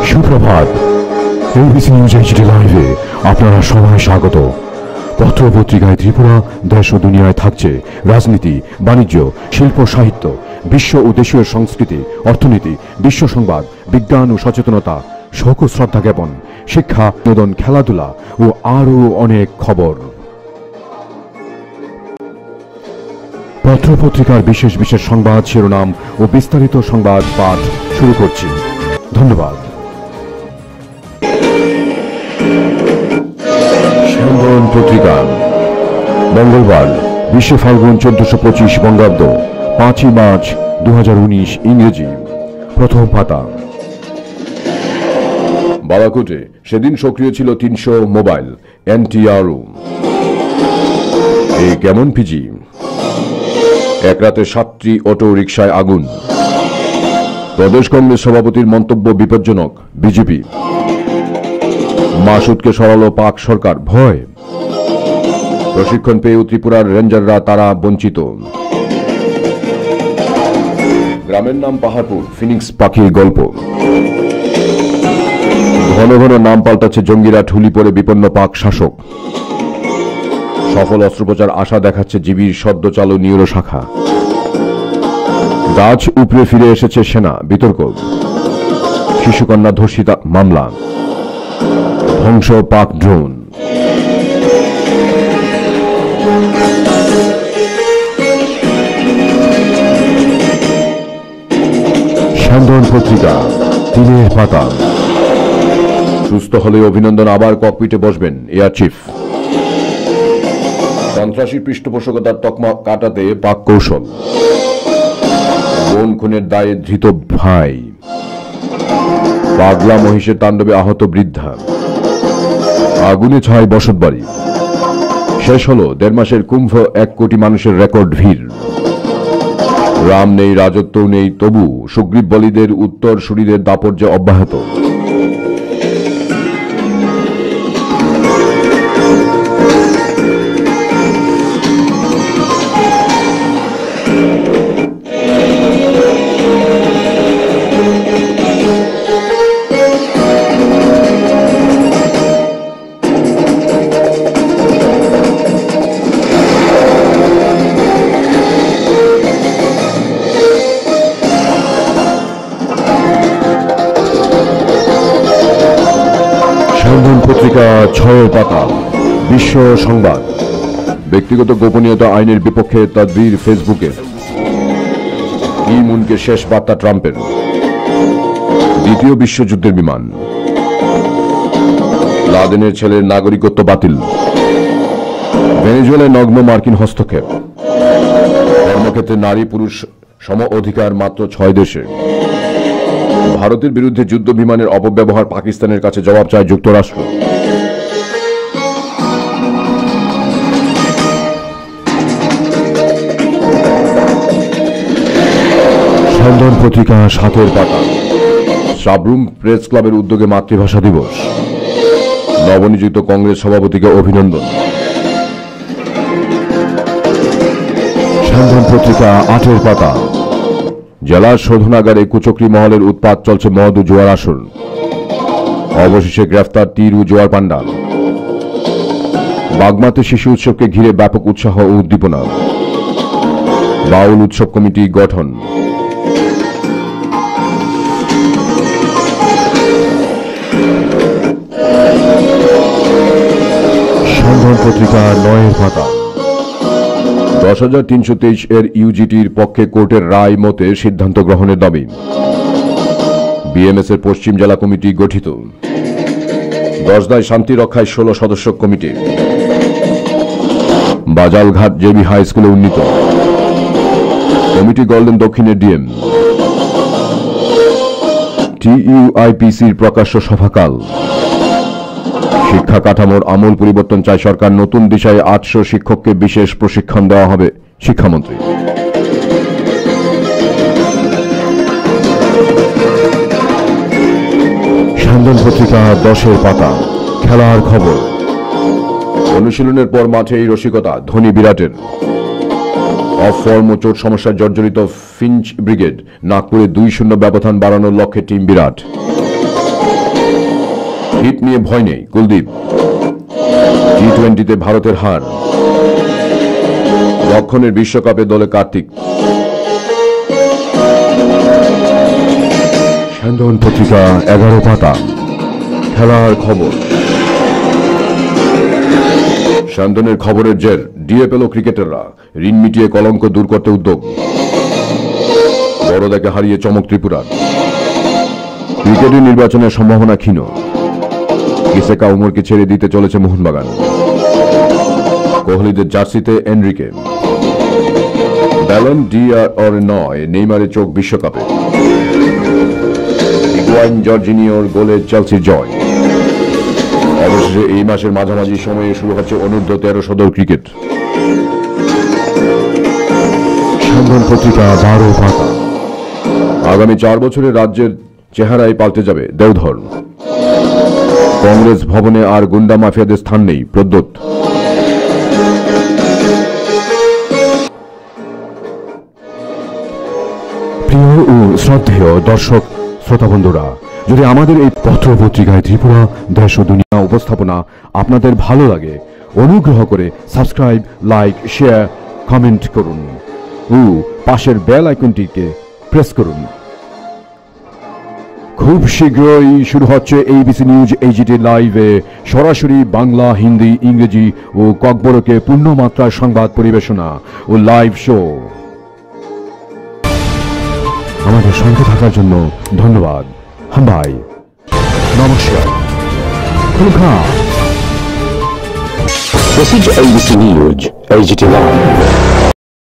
সুপ্রভাত। ABC news HD লাইভে আপনারা সবাই স্বাগত। পত্র পত্রিকায় ত্রিপুরা দেশ ও দুনিয়ায় থাকছে রাজনীতি, বাণিজ্য, শিল্প, সাহিত্য, বিশ্ব ও দেশীয় সংস্কৃতি, অর্থনীতি, বিশ্ব সংবাদ, বিজ্ঞান ও সচেতনতা, শোক ও শ্রদ্ধা জ্ঞাপন, শিক্ষা, বিনোদন, খেলাধুলা ও আরও অনেক খবর। পত্র পত্রিকার বিশেষ বিশেষ সংবাদ, শিরোনাম ও বিস্তারিত সংবাদ পাঠ শুরু করছি। ধন্যবাদ। শ্যামবরণ পত্রিকা, মঙ্গলবার 20 ফাল্গুন 1425 বঙ্গাব্দ, 5 মার্চ 2019 ইংরেজি। প্রথম পাতা। বালাকোটে সেদিন সক্রিয় ছিল 300 মোবাইল এনটিআরও। এই কেমন পিজি? এক রাতে 7টি অটো রিকশায় আগুন। প্রদেশ কংগ্রেস সভাপতির মন্তব্য বিপজ্জনক। বিজেপি মাসুদকে সরালো পাক সরকার। ভয়। প্রশিক্ষণ পেয়েও ত্রিপুরার রেঞ্জাররা তারা বঞ্চিত। গ্রামের নাম পাহাড়পুর, ফিনিক্স পাখির গল্প। ঘন ঘন নাম পাল্টাচ্ছে জঙ্গিরা, ঠুলি পরে বিপন্ন পাক শাসক। সফল অস্ত্রোপচার আশা দেখাচ্ছে জিবির সদ্য চালু নিউরো শাখা। গাছ উপড়ে ফিরে এসেছে সেনা, বিতর্ক। শিশুকন্যা ধর্ষিতা মামলা। ধ্বংস পাক ড্রোন। শ্যামবরণ পত্রিকা, দিনের পাতা। সুস্থ হলে অভিনন্দন, আবার ককপিটে বসবেন এয়ার চিফ। সন্ত্রাসী পৃষ্ঠপোষকতার তকমা কাটাতে পাক কৌশল। বোন খুনের দায়ে ধৃত ভাই। পাগলা মহিষের তাণ্ডবে আহত বৃদ্ধা। আগুনে ছাই বসতবাড়ি। শেষ হলো 1.5 মাসের কুম্ভ, 1 কোটি মানুষের রেকর্ড ভিড়। রাম নেই, রাজত্বও নেই, তবু সুগ্রীব বলিদের উত্তরসূরিদের দাপর্য অব্যাহত। পত্রিকা 6 পাতা। বিশ্ব সংবাদ। ব্যক্তিগত গোপনীয়তা আইনের বিপক্ষে তদবির ফেসবুকে। কি মুনকে শেষ বার্তা ট্রাম্পের। দ্বিতীয় বিশ্বযুদ্ধের বিমান। লাদেনের ছেলের নাগরিকত্ব বাতিল। ভেনেজুয়েলায় নগ্ন মার্কিন হস্তক্ষেপ। কর্মক্ষেত্রে নারী পুরুষ সম অধিকার মাত্র 6 দেশে। ভারতের বিরুদ্ধে যুদ্ধ বিমানের অপব্যবহার, পাকিস্তানের কাছে জবাব চায় যুক্তরাষ্ট্র। শ্যামবরণ পত্রিকা 7 পাতা। সাবরুম প্রেস ক্লাবের উদ্যোগে মাতৃভাষা দিবস। নবনিযুক্ত কংগ্রেস সভাপতিকে অভিনন্দন। শ্যামবরণ পত্রিকা 8 পাতা। জেলার শোধনাগারে কুচক্রি মহলের উৎপাত চলছে, মদ ও জোয়ার আসর। অবশেষে গ্রেফতার তীর ও জোয়ার পান্ডা। বাগমাতে শিশু উৎসবকে ঘিরে ব্যাপক উৎসাহ ও উদ্দীপনা। বাউল উৎসব কমিটি গঠন। শ্যামবরণ পত্রিকা 9 পাতা। 10,323 এর ইউজিটির পক্ষে কোর্টের রায় মতে সিদ্ধান্ত গ্রহণের দাবি। বিএমএস এর পশ্চিম জেলা কমিটি গঠিত। দশদায় শান্তি রক্ষায় 16 সদস্য কমিটি। বাজালঘাট জেবি হাই স্কুলে উন্নীত। কমিটি গড়লেন দক্ষিণের ডিএম। টিইউআইপিসির প্রকাশ্য সভাকাল। শিক্ষা কাঠামোর আমূল পরিবর্তন চায় সরকার। নতুন দিশায় 800 শিক্ষককে বিশেষ প্রশিক্ষণ দেওয়া হবে, শিক্ষামন্ত্রী। শ্যামবরণ পত্রিকা 10 পাতা। খেলার খবর। অনুশীলনের পর মাঠেই রসিকতা ধোনি বিরাটের। অফ ফর্ম ও চোট সমস্যায় জর্জরিত ফিঞ্চ ব্রিগেড। নাগপুরে 2-0 ব্যবধান বাড়ানোর লক্ষ্যে টিম বিরাট। হিট নিয়ে ভয় নেই কুলদীপ। টি-20-তে ভারতের হার। লক্ষণের বিশ্বকাপে দলে কার্তিক। স্যান্দন পত্রিকা 11 পাতা। খেলার খবর। স্যান্দনের খবরের জের ডিএ পেল ক্রিকেটাররা, ঋণ মিটিয়ে কলঙ্ক দূর করতে উদ্যোগ। বড়দাকে হারিয়ে চমক ত্রিপুরার। ক্রিকেটের নির্বাচনের সম্ভাবনা ক্ষীণ। কিসেকা উমরকে ছেড়ে দিতে চলেছে মোহনবাগান। কোহলিদের জার্সিতে এনরিকে। ব্যালন ডিআর নয়, নেইমারের চোখ বিশ্বকাপে। হিগুয়াইন জর্জিনিওর গোলে চেলসির জয়। অবশেষে এই মাসের মাঝামাঝি সময়ে শুরু হচ্ছে অনূর্ধ্ব 13 দল ক্রিকেট। স্যান্দন পত্রিকা 12 পাতা। আগামী 4 বছরে রাজ্যের চেহারাই পাল্টে যাবে দেওধর। কংগ্রেস ভবনে আর গুন্ডা মাফিয়াদের স্থান নেই, প্রদ্যোৎ। প্রিয় ও শ্রদ্ধেয় দর্শক শ্রোতা বন্ধুরা, যদি আমাদের এই পত্র পত্রিকায় ত্রিপুরা দেশ ও দুনিয়া উপস্থাপনা আপনাদের ভালো লাগে, অনুগ্রহ করে সাবস্ক্রাইব, লাইক, শেয়ার, কমেন্ট করুন ও পাশের বেল আইকনটিকে প্রেস করুন। খুব শীঘ্রই শুরু হচ্ছে এবিসি নিউজ এইচডি লাইভে সরাসরি বাংলা, হিন্দি, ইংরেজি ও ককবরকে পূর্ণমাত্রার সংবাদ পরিবেশনা ও লাইভ শো। আমাদের সঙ্গে থাকার জন্য ধন্যবাদ। হামবাই, নমস্কার। This is ABC News, HD Live.